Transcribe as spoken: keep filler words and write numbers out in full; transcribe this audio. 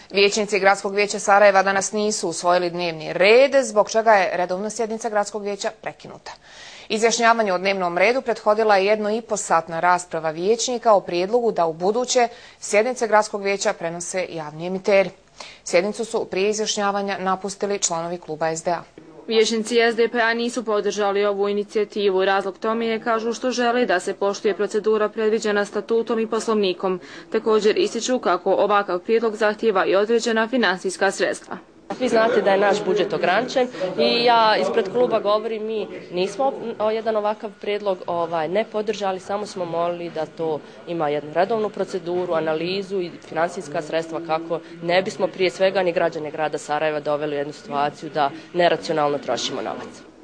Vijećnici Gradskog vijeća Sarajeva danas nisu usvojili dnevni red, zbog čega je redovna sjednica Gradskog vijeća prekinuta. Izjašnjavanje o dnevnom redu prethodila je jedno i po satna rasprava vijećnika o prijedlogu da u buduće sjednice Gradskog vijeća prenose javni emiteri. Sjednicu su prije izjašnjavanja napustili članovi kluba S D A. Vijećnici S D P-a nisu podržali ovu inicijativu. Razlog tome je, kažu, što žele da se poštuje procedura predviđena statutom i poslovnikom. Također ističu kako ovakav prijedlog zahtijeva i određena financijska sredstva. Vi znate da je naš budžet ograničen i ja ispred kluba govorim, mi nismo jedan ovakav prijedlog ovaj, ne podržali, samo smo molili da to ima jednu redovnu proceduru, analizu i financijska sredstva kako ne bismo prije svega ni građane grada Sarajeva doveli u jednu situaciju da neracionalno trošimo novac.